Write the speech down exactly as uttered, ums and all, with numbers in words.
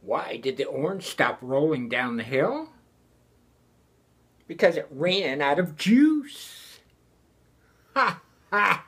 Why did the orange stop rolling down the hill? Because it ran out of juice. Ha ha!